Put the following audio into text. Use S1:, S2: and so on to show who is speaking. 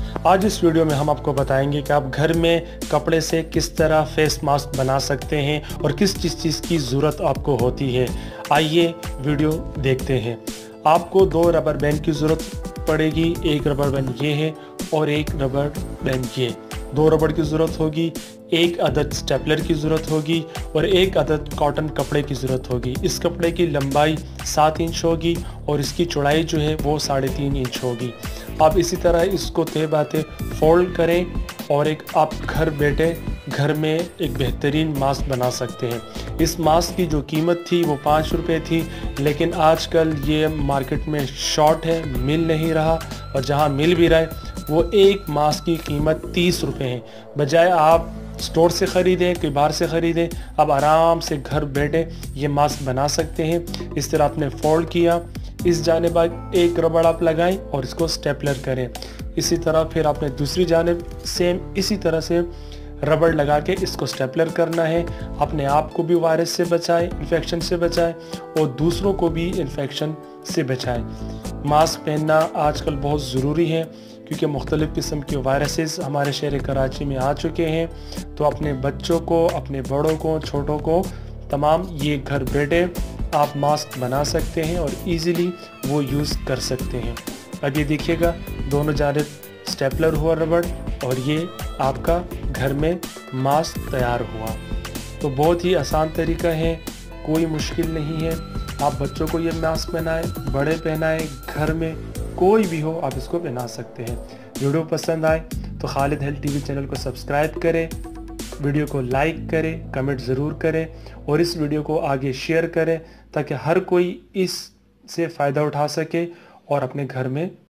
S1: आज इस वीडियो में हम आपको बताएंगे कि आप घर में कपड़े से किस तरह फेस मास्क बना सकते हैं और किस चीज़ की ज़रूरत आपको होती है। आइए वीडियो देखते हैं। आपको 2 रबर बैंड की ज़रूरत पड़ेगी। एक रबर बैंड ये है और एक रबर बैंड ये। 2 रबड़ की ज़रूरत होगी, एक अदद स्टेपलर की ज़रूरत होगी और एक अदद कॉटन कपड़े की ज़रूरत होगी। इस कपड़े की लंबाई 7 इंच होगी और इसकी चौड़ाई जो है वो 3.5 इंच होगी। आप इसी तरह इसको तय बाते फोल्ड करें और एक आप घर बैठे घर में एक बेहतरीन मास्क बना सकते हैं। इस मास्क की जो कीमत थी वो 5 रुपये थी, लेकिन आजकल ये मार्केट में शॉर्ट है, मिल नहीं रहा, और जहाँ मिल भी रहा है वो एक मास्क की कीमत 30 रुपये है। बजाय आप स्टोर से ख़रीदें, कहीं बाहर से ख़रीदें, आप आराम से घर बैठे ये मास्क बना सकते हैं। इस तरह आपने फोल्ड किया, इस जानिब एक रबड़ आप लगाएं और इसको स्टेपलर करें। इसी तरह फिर आपने दूसरी जानिब सेम इसी तरह से रबड़ लगा के इसको स्टेपलर करना है। अपने आप को भी वायरस से बचाएं, इन्फेक्शन से बचाएं और दूसरों को भी इन्फेक्शन से बचाएं। मास्क पहनना आजकल बहुत ज़रूरी है क्योंकि मुख्तलिफ़ किस्म के वायरसेस हमारे शहर कराची में आ चुके हैं। तो अपने बच्चों को, अपने बड़ों को, छोटों को तमाम ये घर बैठे आप मास्क बना सकते हैं और इजीली वो यूज़ कर सकते हैं। अब ये देखिएगा, दोनों जानिब स्टेपलर हुआ रबड़ और ये आपका घर में मास्क तैयार हुआ। तो बहुत ही आसान तरीका है, कोई मुश्किल नहीं है। आप बच्चों को ये मास्क पहनाएं, बड़े पहनाएं, घर में कोई भी हो आप इसको पहना सकते हैं। वीडियो पसंद आए तो खालिद हेल्थ टीवी चैनल को सब्सक्राइब करें, वीडियो को लाइक करें, कमेंट ज़रूर करें और इस वीडियो को आगे शेयर करें ताकि हर कोई इससे फ़ायदा उठा सके और अपने घर में